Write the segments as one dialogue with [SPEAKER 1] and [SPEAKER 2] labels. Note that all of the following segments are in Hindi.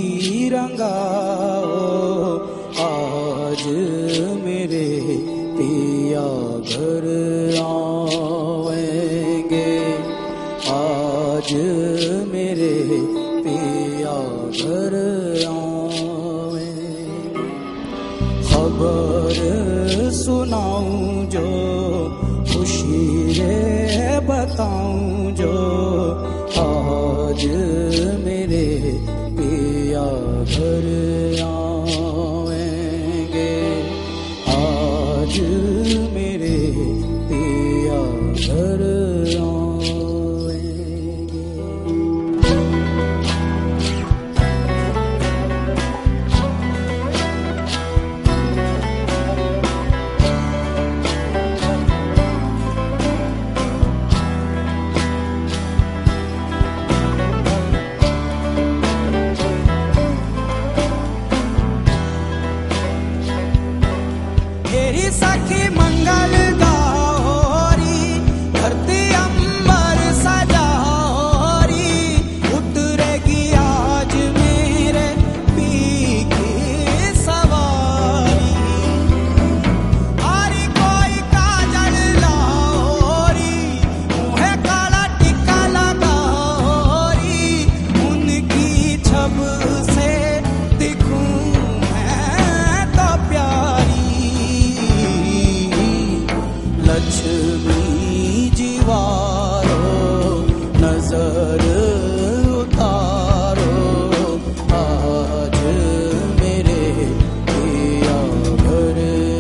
[SPEAKER 1] रंगाओ, आज मेरे पिया घर आएंगे, आज मेरे पिया घर आएंगे। खबर सुनाऊं जो, खुशी रे बताऊं जो, आज मेरे पिया घर आएंगे, आज मेरे पिया घर सखी मंगल गौरी, धरती अंबर सजारी, उतरेगी आज मेरे पी की सवारी। आरी कोई काजल लाओरी, मुँहे काला टिक्का लगाओरी, उनकी छब से दिखूं मैं तो प्यारी। लक्ष्मी जीवारो नजर उतारो, आज मेरे पिया घर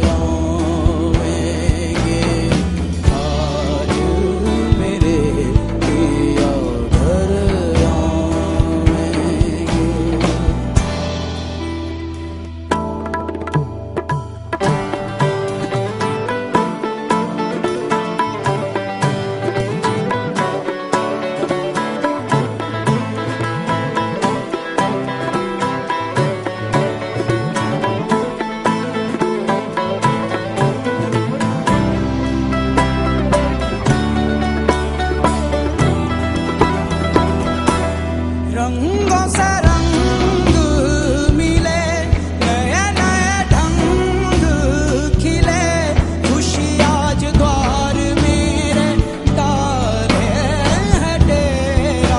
[SPEAKER 1] आएंगे, आज मेरे पिया घर आएंगे। रंगों से रंग मिले, नए नए ढंग खिले, खुशी आज द्वार मेरे डाले है डेरा।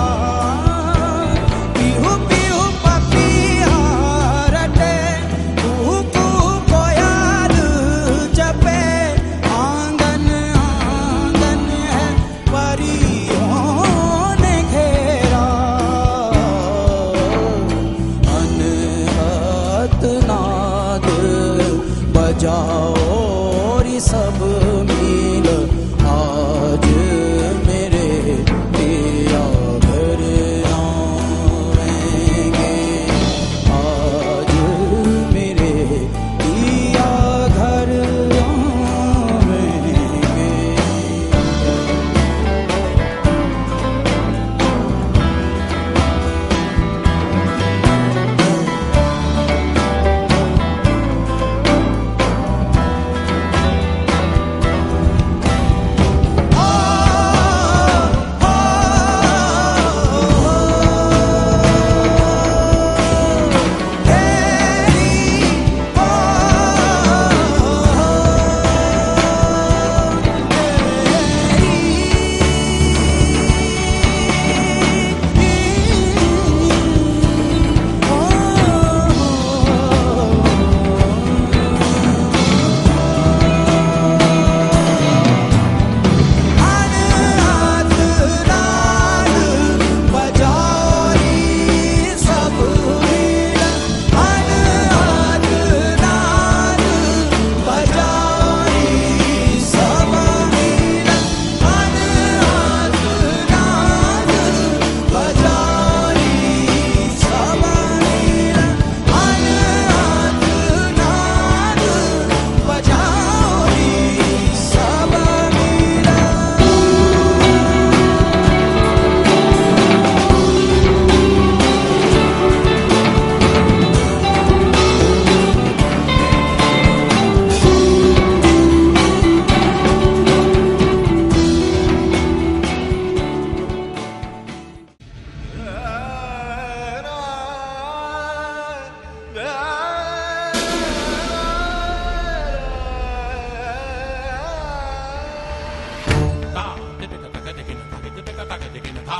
[SPEAKER 1] पीहू पीहू पपिया रटे, कुहू कुहू कोयल जपे, आंगन आंगन है परियों ने घेरा। नाद बजाओ री सब मिल, आज मेरे पिया घर आएंगे, आज मेरे पिया घर आएंगे।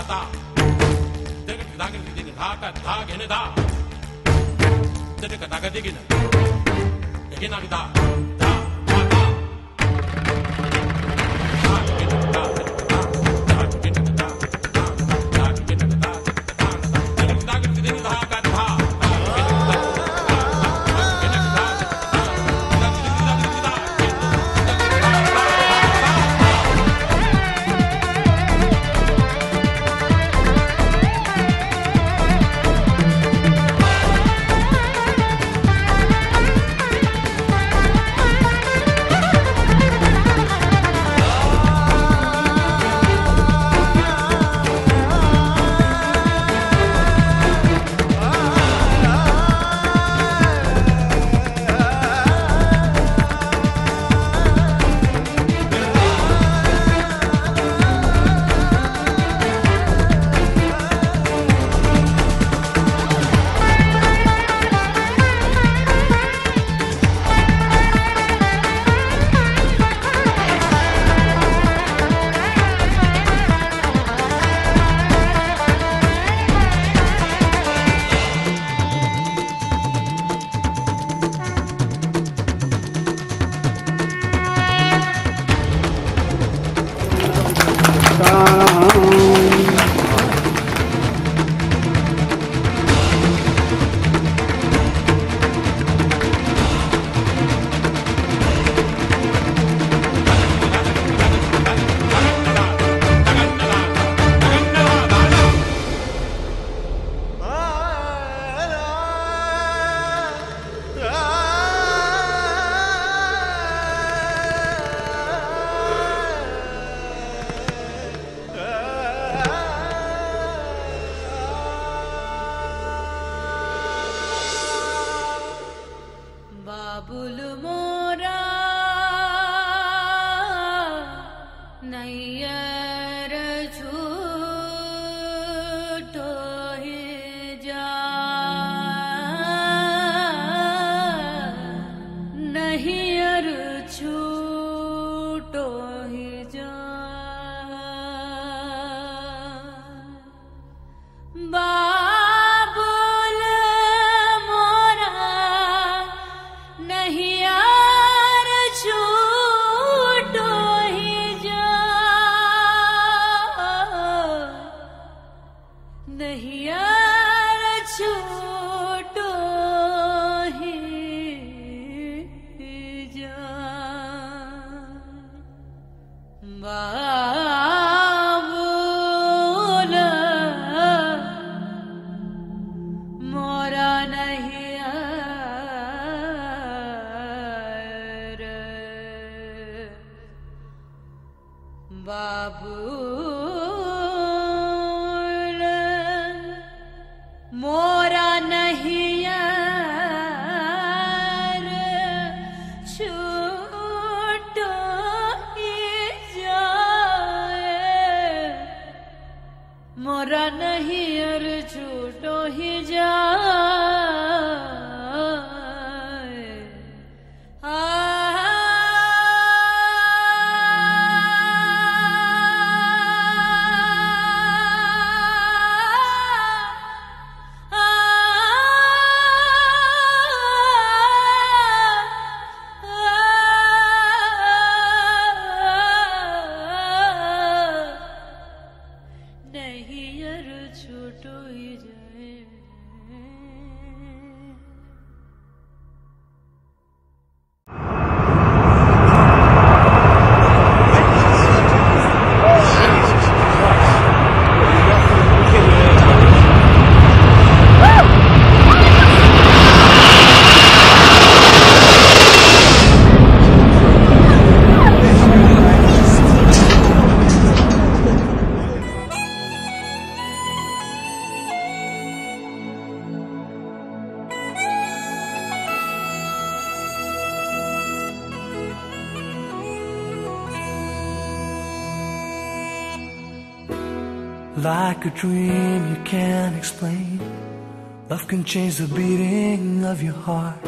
[SPEAKER 2] Like a dream you can't explain, love can change the beating of your heart.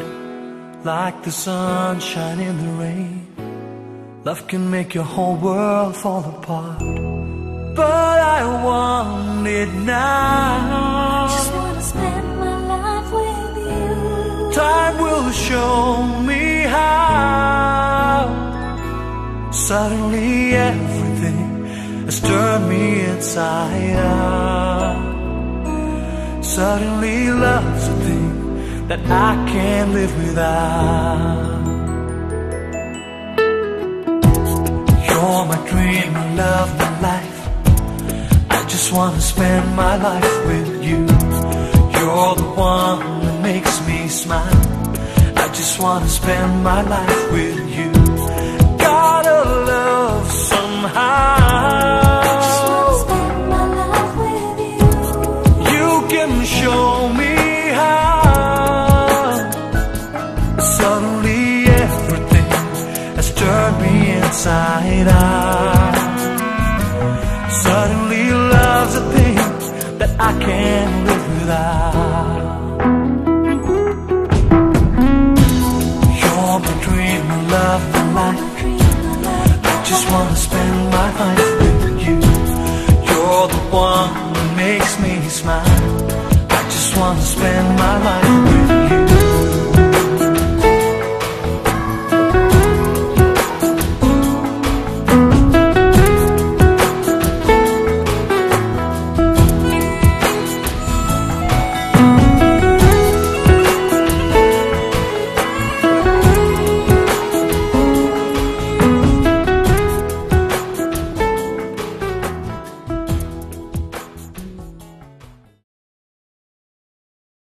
[SPEAKER 2] Like the sunshine in the rain, love can make your whole world fall apart. but I want it now.
[SPEAKER 3] Just wanna spend my life with you.
[SPEAKER 2] Time will show me how. Suddenly everything has turned me inside out. Suddenly love's a thing that I can't live without. You're my dream, my love, my life. I just wanna spend my life with you. You're the one that makes me smile. I just wanna spend my life with you. Gotta love somehow.
[SPEAKER 3] Just wanna spend my life with you.
[SPEAKER 2] You can show me how. Suddenly everything has turned me inside out. Suddenly love's a thing that I can't live without. You're my dream, my love, my life. I just wanna spend my life with you. You're the one that makes me smile. I just wanna spend my life with you.